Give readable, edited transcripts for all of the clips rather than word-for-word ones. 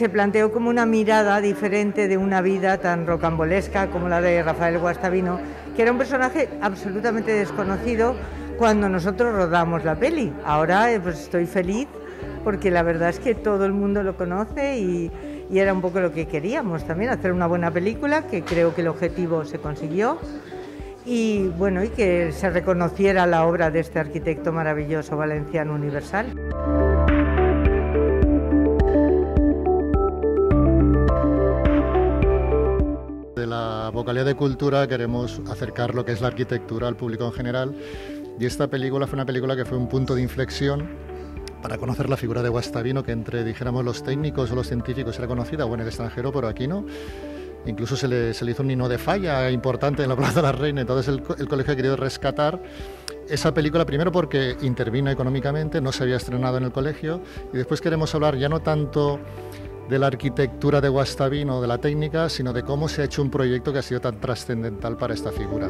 se planteó como una mirada diferente de una vida tan rocambolesca como la de Rafael Guastavino, que era un personaje absolutamente desconocido cuando nosotros rodamos la peli. Ahora pues estoy feliz porque la verdad es que todo el mundo lo conoce y era un poco lo que queríamos también, hacer una buena película, que creo que el objetivo se consiguió. Y bueno, y que se reconociera la obra de este arquitecto maravilloso valenciano universal. De la Vocalía de Cultura queremos acercar lo que es la arquitectura al público en general, y esta película fue una película que fue un punto de inflexión para conocer la figura de Guastavino, que entre, dijéramos, los técnicos o los científicos era conocida o en el extranjero, pero aquí no. Incluso se le hizo un hino de falla importante en la Plaza de la Reina. Entonces el colegio ha querido rescatar esa película, primero porque intervino económicamente, no se había estrenado en el colegio, y después queremos hablar ya no tanto de la arquitectura de Guastavino, de la técnica, sino de cómo se ha hecho un proyecto que ha sido tan trascendental para esta figura.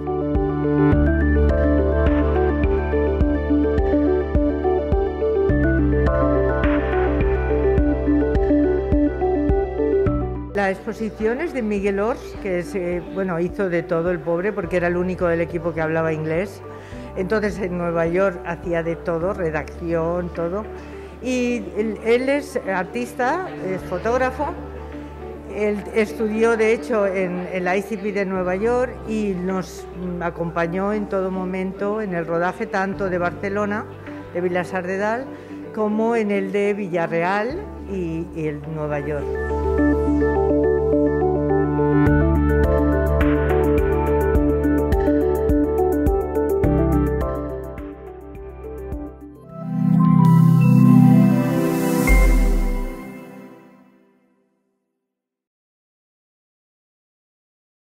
La exposición es de Miguel Ors, que hizo de todo el pobre porque era el único del equipo que hablaba inglés. Entonces en Nueva York hacía de todo, redacción, todo. Y él es artista, es fotógrafo. Él estudió de hecho en la ICP de Nueva York y nos acompañó en todo momento en el rodaje tanto de Barcelona, de Vilassar de Dalt, como en el de Villarreal y el Nueva York.